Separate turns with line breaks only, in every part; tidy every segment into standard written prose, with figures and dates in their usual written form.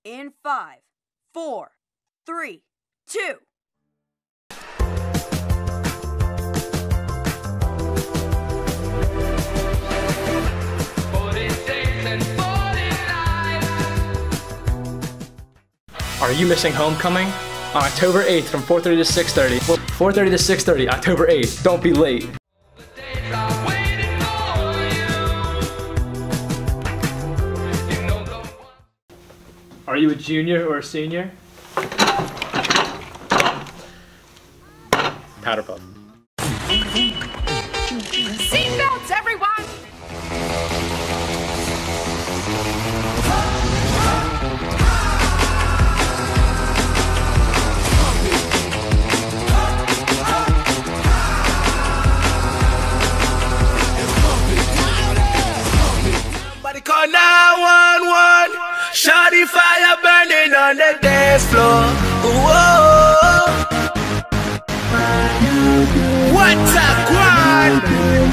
in 5, 4, 3, 2.
Are you missing homecoming? On October 8th from 4:30 to 6:30. Well, 4:30 to 6:30, October 8th. Don't be late. Are you a junior or a senior? Powder puff.
Seatbelts, everyone!
Somebody call 911. Shawty fire burning on the dance floor. Whoa. What's a quad?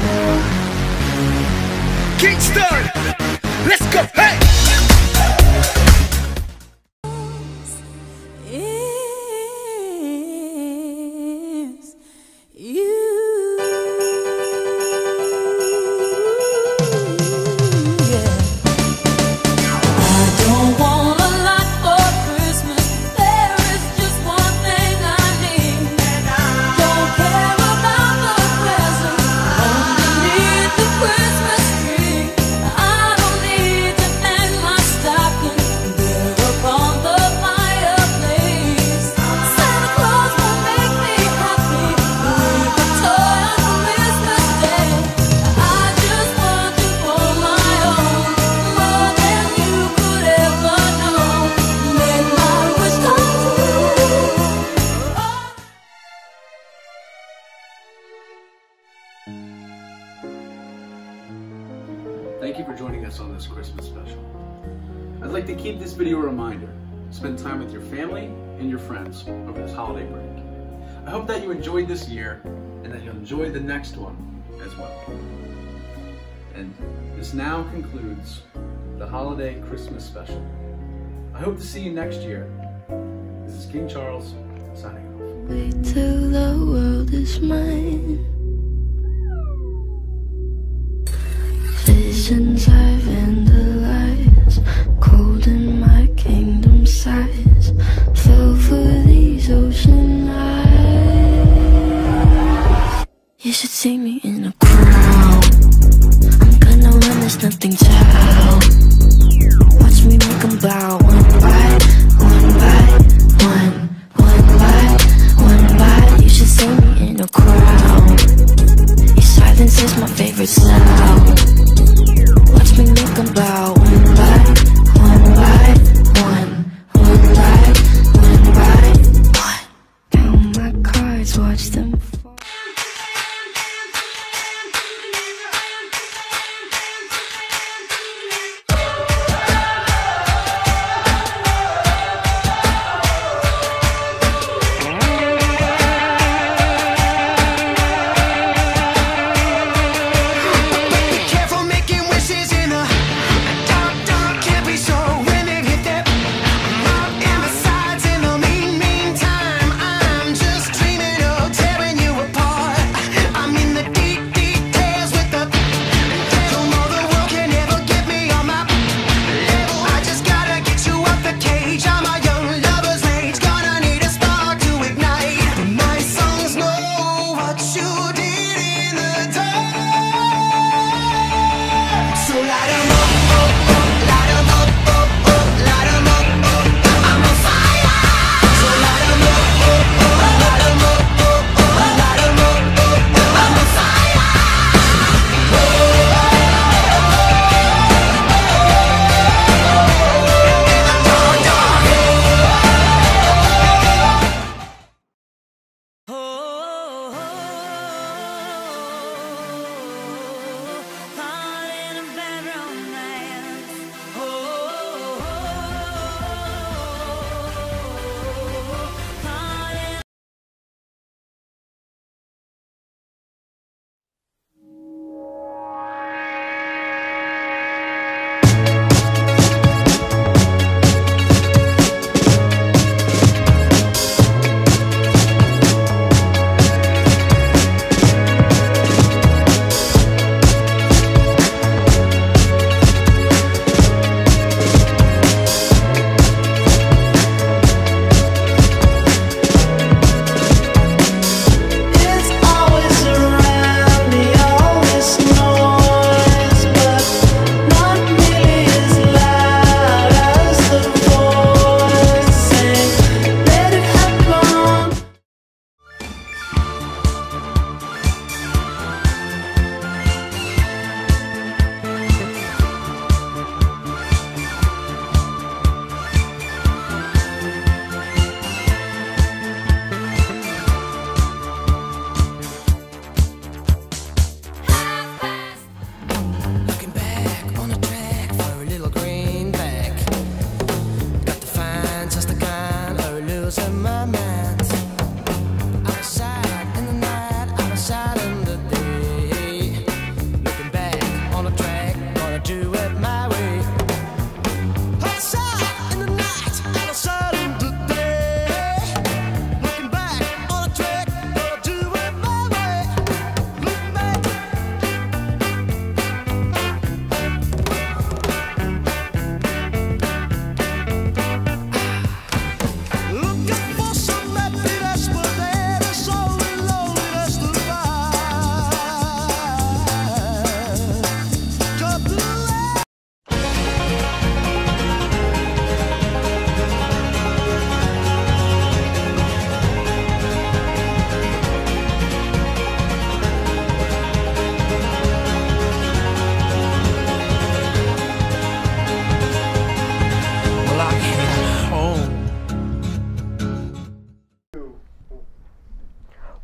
Kingston, let's go. Hey.
Thank you for joining us on this Christmas special. I'd like to keep this video a reminder. Spend time with your family and your friends over this holiday break. I hope that you enjoyed this year and that you'll enjoy the next one as well. And this now concludes the holiday Christmas special. I hope to see you next year. This is King Charles signing off.
Wait till the world is mine. Visions I've vandalized, cold in my kingdom size, fell for these ocean eyes. You should see me in a crowd. I'm gonna run, there's nothing to how. Watch me make them bow one by one by one, one by one by. You should see me in a crowd. Your silence is my favorite sound. Watch me make them bow one by one by one, one by one by one. Count my cards, watch them fall.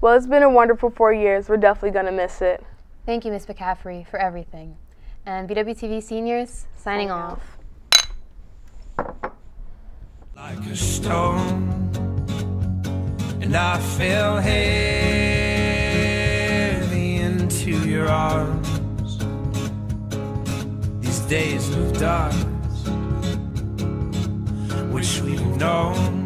Well, it's been a wonderful 4 years. We're definitely going to miss it.
Thank you, Ms. McCaffrey, for everything. And BWTV seniors, signing off.
Like a stone, and I fell heavy into your arms. These days of dark, wish we'd known